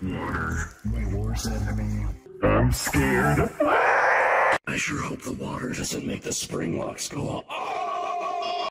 Water. My worst enemy. I'm scared. I sure hope the water doesn't make the spring locks go off.